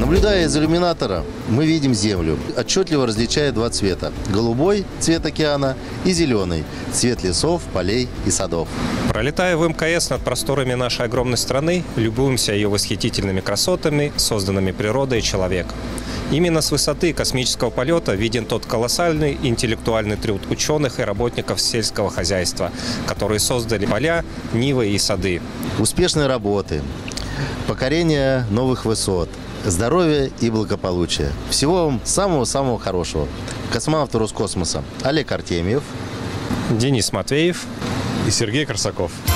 Наблюдая из иллюминатора, мы видим Землю, отчетливо различая два цвета. Голубой – цвет океана, и зеленый – цвет лесов, полей и садов. Пролетая в МКС над просторами нашей огромной страны, любуемся ее восхитительными красотами, созданными природой и человеком. Именно с высоты космического полета виден тот колоссальный интеллектуальный труд ученых и работников сельского хозяйства, которые создали поля, нивы и сады. Успешной работы, покорение новых высот, здоровья и благополучия. Всего вам самого-самого хорошего. Космонавт Роскосмоса Олег Артемьев, Денис Матвеев и Сергей Корсаков.